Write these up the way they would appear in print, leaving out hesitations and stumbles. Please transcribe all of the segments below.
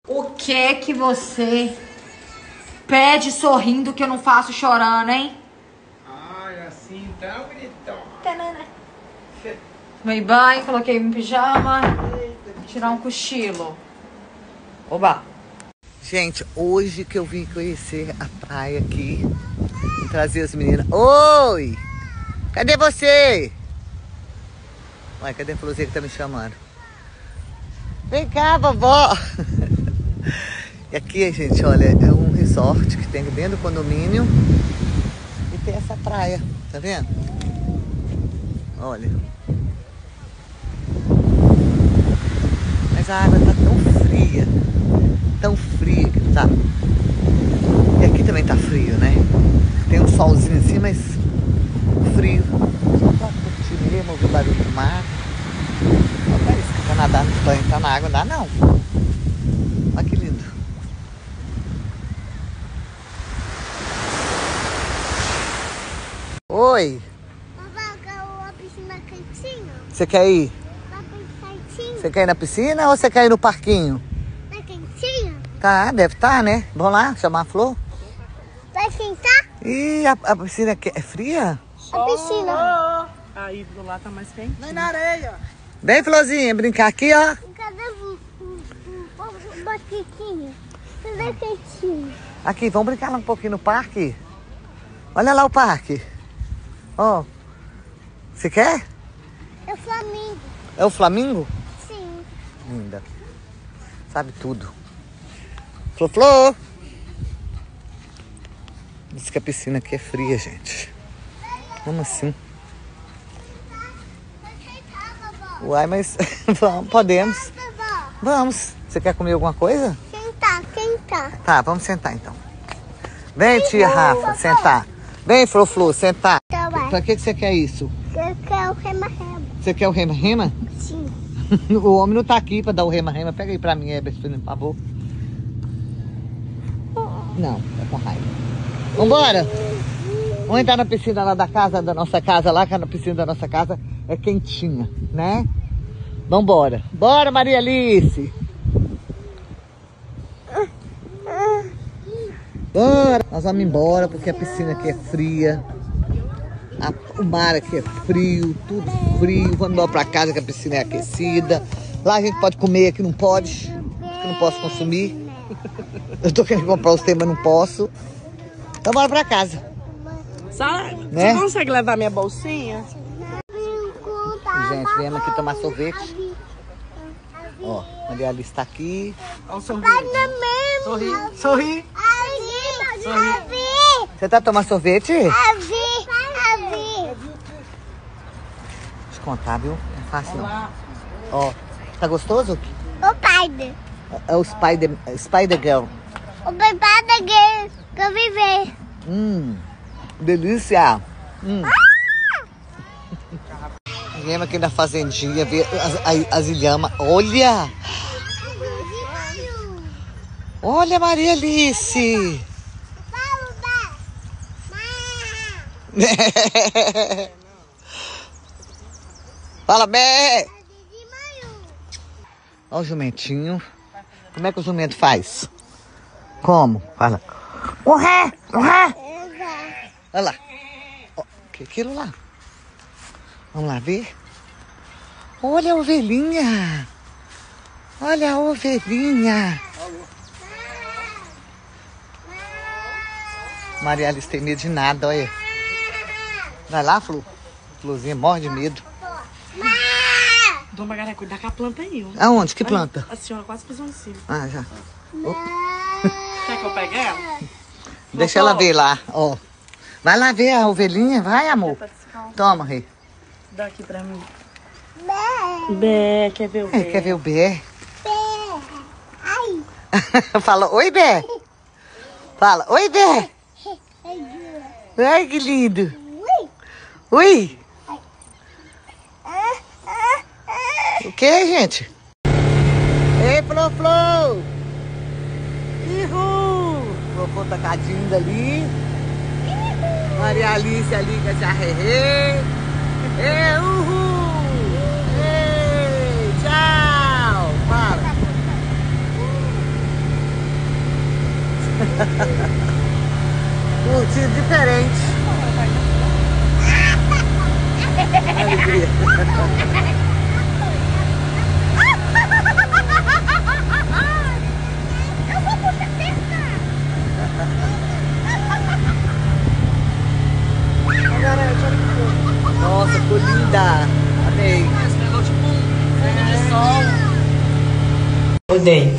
O que você pede sorrindo que eu não faço chorando, hein? Ai, assim, tão bonitão. Tomei banho, coloquei um pijama. Tirar um cochilo. Oba! Gente, hoje que eu vim conhecer a praia aqui, trazer as meninas. Oi! Cadê você? Ué, cadê a Florzinha que tá me chamando? Vem cá, vovó! E aqui, gente, olha, é um resort que tem dentro do condomínio e tem essa praia, tá vendo? Olha. Mas a água tá tão fria que tá. E aqui também tá frio, né? Tem um solzinho assim, mas frio. Pra curtir mesmo, ouvir o barulho do mar. Olha, parece que tá nadando no banho, tá na água, não dá não. Olha que lindo. Oi. Vovó, a piscina quentinha. Você quer ir? Você quer ir na piscina ou você quer ir no parquinho? Tá quentinho? Tá, deve estar, né? Vamos lá, chamar a Flor? Vai esquentar? Ih, a piscina é fria? A piscina. Aí do lado tá mais quente. Vem na areia. Vem, Florzinha, brincar aqui, ó. Cadê o botiquinho? Cadê quentinho? Aqui, vamos brincar lá um pouquinho no parque? Olha lá o parque. Ó. Você quer? É o Flamengo. É o Flamingo? Sim. Linda. Sabe tudo. Flor. Diz que a piscina aqui é fria, gente. Como assim? Uai, mas vamos, podemos. Vovó, Vamos. Você quer comer alguma coisa? quentar. Tá, vamos sentar então. Vem, tia Rafa, sentar. Vem, Flor, sentar. Tá, vai. Pra que você quer isso? Eu quero o rema-rema. Você quer o rema-rema? Sim. O homem não tá aqui pra dar o rema-rema. Pega aí pra mim, por favor. Não, é com raiva. Vambora. Vamos entrar na piscina lá da nossa casa lá, que a piscina da nossa casa é quentinha, né? Vambora. Bora, Maria Alice. Bora. Nós vamos embora porque a piscina aqui é fria. O mar aqui é frio, tudo frio. Vamos embora pra casa que a piscina é aquecida. Lá a gente pode comer, aqui não pode. Aqui não posso consumir. Eu tô querendo comprar os temas, mas não posso. Então bora pra casa. Né? Você consegue levar minha bolsinha? Gente, viemos aqui tomar sorvete. Ó, Maria Alice tá aqui. Olha o sorvete. Sorri. Você tá tomando sorvete? Deixa eu contar, viu? Não é fácil não. Ó, tá gostoso? O pai. É o Spider Girl. O bebê que eu viver. Delícia. Viemos aqui na fazendinha ver as ilhamas. Olha! Olha, Maria Alice! Fala, Bé! Olha o jumentinho. Como é que o jumento faz? Como? Fala. Correr! Olha lá. Ó, que é aquilo lá? Vamos lá ver. Olha a ovelhinha. Olha a ovelhinha. Maria Alice tem medo de nada, olha. Vai lá, Flor. Florzinha morre de medo. Dona Margarida, cuidar com a planta aí, ó. Aonde? Que planta? A senhora quase pisou em cima. Ah, já. Quer que eu pegue ela? Deixa ela ver lá, ó. Vai lá ver a ovelhinha, vai, amor. Toma, Rei. Dá aqui pra mim. Bé, quer ver o Bé? Quer ver o Bé? Ai. Fala, oi, Bé. Fala, oi, Bé. Ai, que lindo. Ui. O que, gente? Ei, Flor. Ihu. Flor tacadinho dali. Maria Alice ali com a Rerê. Uhul. Ei, tchau. Fala. Curtido diferente. Alegria. Eu vou por certeza. Nossa, ficou linda. Amei. Esse negócio tipo fundo de sol. Odeio.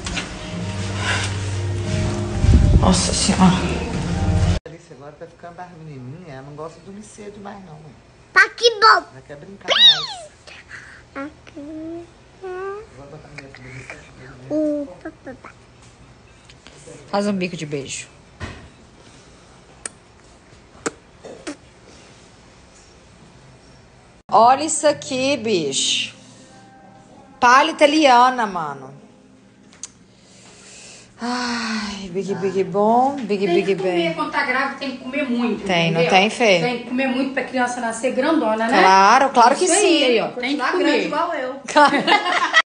Nossa senhora. Alice agora tá ficando mais menininha, ela não gosta de dormir cedo mais não. Tá que bom. Ela quer brincar mais. Aqui. Vou botar minha comida. Faz um bico de beijo. Olha isso aqui, bicho. Palha italiana, mano. Ai, big bom, big Tem que bem. comer, quando tá grávida, tem que comer muito. Tem, não entendeu? tem, Fê? Tem que comer muito pra criança nascer grandona, né? Claro que Isso sim. aí, ó. Tem que comer. igual eu.